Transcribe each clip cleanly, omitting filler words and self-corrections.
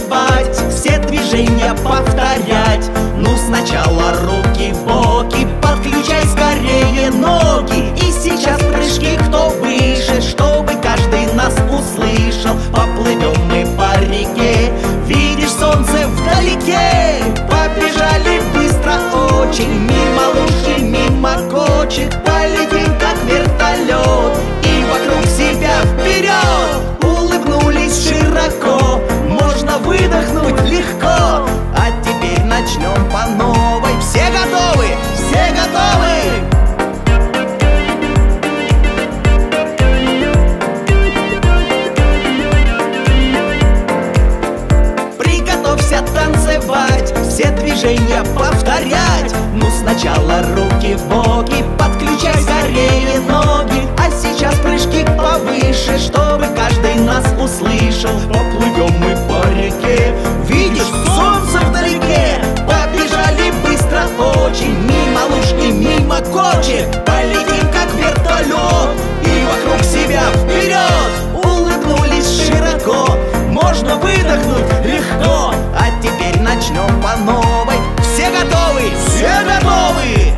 танцевать, все движения повторять. Ну сначала руки в боки, подключай скорее ноги. И сейчас прыжки, кто выше, чтобы каждый нас услышал. Поплывем мы по реке, видишь солнце вдалеке. Побежали быстро очень, мимо лужи, мимо кочек. Полетим как вертолет и вокруг себя вперед. Улыбнулись широко, можно выдохнуть легко. А теперь начнем по новой. Все готовы? Все готовы? Приготовься танцевать, все движения повторять. Ну сначала руки в боки, подключай скорее ноги. А сейчас прыжки повыше, чтобы каждый нас услышал. Поплывем мы по реке, видишь солнце вдалеке. Побежали быстро очень, мимо луж и мимо кочек. Полетим как вертолет и вокруг себя вперед. Улыбнулись широко, можно выдохнуть легко. А теперь начнем по новой. Все готовы? Все готовы?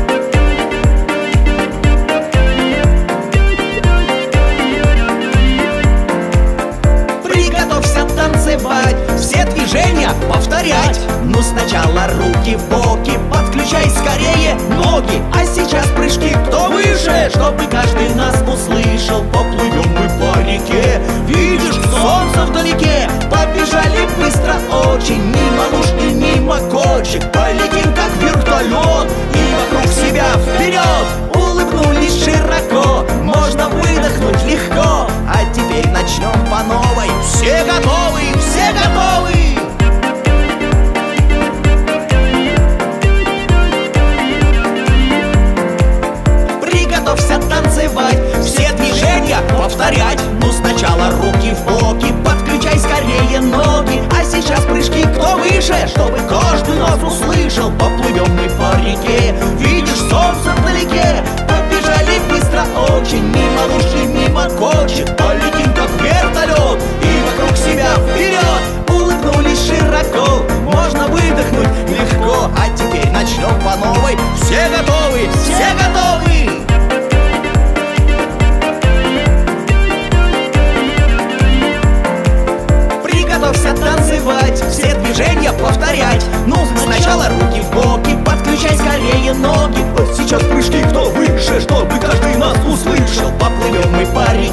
Приготовься танцевать, все движения повторять. Ну сначала руки в боки, подключай скорее ноги. А сейчас прыжки, кто выше, чтобы каждый нас услышал. Поплывем мы по реке, видишь солнце вдалеке. Побежали быстро очень, мимо луж и мимо кочек. Полетим как вертолет и вокруг себя вперед. Улыбнулись широко, можно выдохнуть легко. А теперь начнем по новой. Все готовы? Все готовы? Приготовься танцевать, все движения повторять. Ну сначала руки в боки, подключай скорее ноги. А сейчас прыжки, кто выше, чтобы каждый нас услышал. Поплывем мы по реке, видишь солнце вдалеке. Побежали быстро очень, мимо луж и мимо кочек. Полетим как вертолет и вокруг себя вперед. Улыбнулись широко, можно выдохнуть легко. А теперь начнем по новой. Все готовы? Все готовы? Приготовься танцевать, все движения повторять. Ну сначала руки в боки, подключай скорее ноги. Вот сейчас прыжки, кто выше, чтобы каждый нас услышал. Поплывем мы по реке.